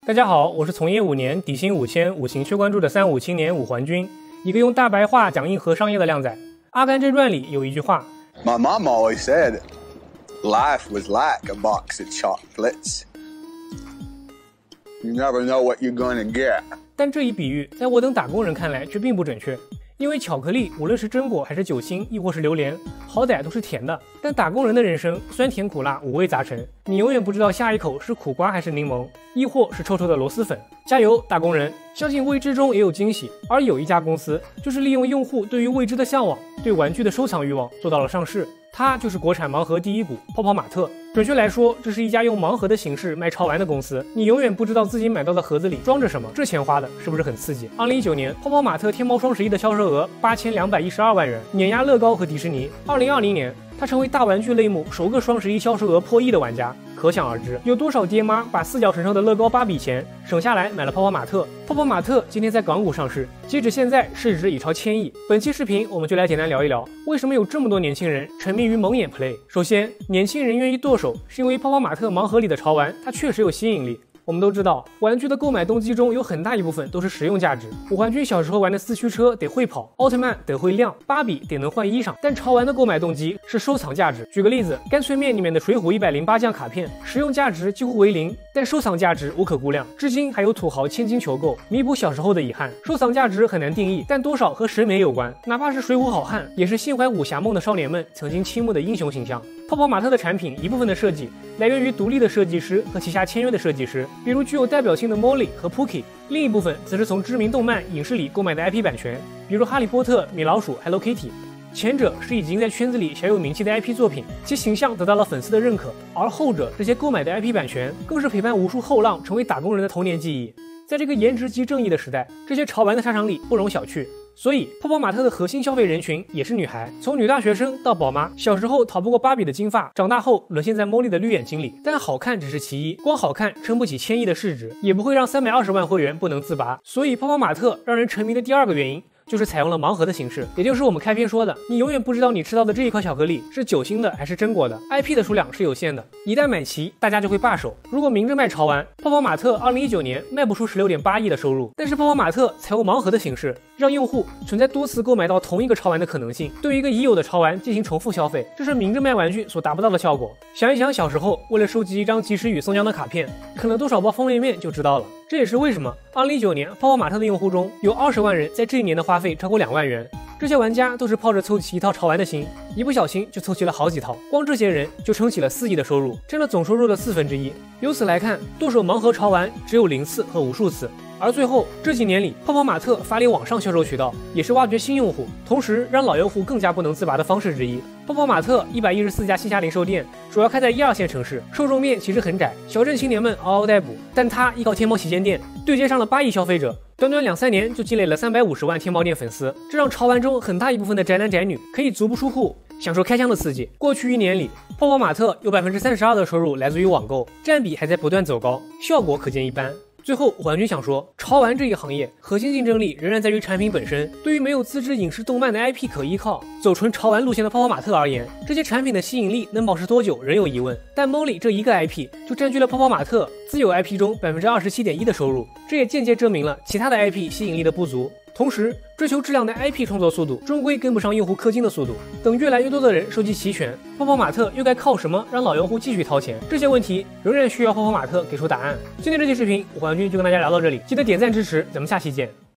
大家好，我是从业5年、底薪5000、五行缺关注的35青年武环君，一个用大白话讲硬核商业的靓仔。《阿甘正传》里有一句话 My mom always said, life was like a box of chocolates. You never know what you're gonna get. 但这一比喻在我等打工人看来却并不准确，因为巧克力无论是榛果还是酒心，亦或是榴莲，好歹都是甜的。但打工人的人生酸甜苦辣五味杂陈，你永远不知道下一口是苦瓜还是柠檬，亦或是臭臭的螺蛳粉。加油，打工人！相信未知中也有惊喜。而有一家公司就是利用用户对于未知的向往，对玩具的收藏欲望，做到了上市。它就是国产盲盒第一股泡泡玛特。准确来说，这是一家用盲盒的形式卖潮玩的公司。你永远不知道自己买到的盒子里装着什么，这钱花的是不是很刺激？2019年，泡泡玛特天猫双11的销售额8212万元，碾压乐高和迪士尼。2020年，它成为大玩具类目首个双11销售额破亿的玩家。可想而知，有多少爹妈把4脚城上的乐高芭比钱省下来买了泡泡玛特。泡泡玛特今天在港股上市，截止现在市值已超1000亿。本期视频我们就来简单聊一聊，为什么有这么多年轻人沉迷于蒙眼 play。首先，年轻人愿意剁手，是因为泡泡玛特盲盒里的潮玩它确实有吸引力。我们都知道，玩具的购买动机中有很大一部分都是实用价值。武环君小时候玩的四驱车得会跑，奥特曼得会亮，芭比得能换衣裳。但潮玩的购买动机是收藏价值。举个例子，干脆面里面的水浒108将卡片，实用价值几乎为0，但收藏价值无可估量。至今还有土豪千金求购，弥补小时候的遗憾。收藏价值很难定义，但多少和审美有关。哪怕是水浒好汉，也是心怀武侠梦的少年们曾经倾慕的英雄形象。泡泡玛特的产品一部分的设计来源于独立的设计师和旗下签约的设计师，比如具有代表性的 Molly 和 Pookie， 另一部分则是从知名动漫、影视里购买的 IP 版权，比如哈利波特、米老鼠、Hello Kitty。前者是已经在圈子里小有名气的 IP 作品，其形象得到了粉丝的认可，而后者这些购买的 IP 版权更是陪伴无数后浪成为打工人的童年记忆。在这个颜值即正义的时代，这些潮玩的杀伤力不容小觑。所以，泡泡玛特的核心消费人群也是女孩，从女大学生到宝妈，小时候逃不过芭比的金发，长大后沦陷在茉莉的绿眼睛里。但好看只是其一，光好看撑不起1000亿的市值，也不会让320万会员不能自拔。所以，泡泡玛特让人沉迷的第二个原因，就是采用了盲盒的形式，也就是我们开篇说的，你永远不知道你吃到的这一块巧克力是酒心的还是榛果的。IP 的数量是有限的，一旦买齐，大家就会罢手。如果明着卖潮玩，泡泡玛特2019年卖不出16.8亿的收入，但是泡泡玛特采用盲盒的形式，让用户存在多次购买到同一个潮玩的可能性，对于一个已有的潮玩进行重复消费，这是明着卖玩具所达不到的效果。想一想小时候为了收集一张及时雨送浆的卡片，啃了多少包方便面就知道了。这也是为什么2019年泡泡玛特的用户中有20万人在这一年的花费超过2万元。这些玩家都是抱着凑齐一套潮玩的心，一不小心就凑齐了好几套，光这些人就撑起了4亿的收入，占了总收入的1/4。由此来看，剁手盲盒潮玩只有0次和无数次。而最后这几年里，泡泡玛特发力网上销售渠道，也是挖掘新用户，同时让老用户更加不能自拔的方式之一。泡泡玛特114家线下零售店，主要开在1、2线城市，受众面其实很窄，小镇青年们嗷嗷待哺。但它依靠天猫旗舰店，对接上了8亿消费者，短短2、3年就积累了350万天猫店粉丝，这让潮玩中很大一部分的宅男宅女可以足不出户享受开箱的刺激。过去1年里，泡泡玛特有32%的收入来自于网购，占比还在不断走高，效果可见一斑。最后，环君想说，潮玩这一行业核心竞争力仍然在于产品本身。对于没有自制影视动漫的 IP 可依靠，走纯潮玩路线的泡泡玛特而言，这些产品的吸引力能保持多久仍有疑问。但 Molly 这一个 IP 就占据了泡泡玛特自有 IP 中27.1%的收入，这也间接证明了其他的 IP 吸引力的不足。同时，追求质量的 IP 创作速度终归跟不上用户氪金的速度。等越来越多的人收集齐全，泡泡玛特又该靠什么让老用户继续掏钱？这些问题仍然需要泡泡玛特给出答案。今天这期视频，武环君就跟大家聊到这里，记得点赞支持，咱们下期见。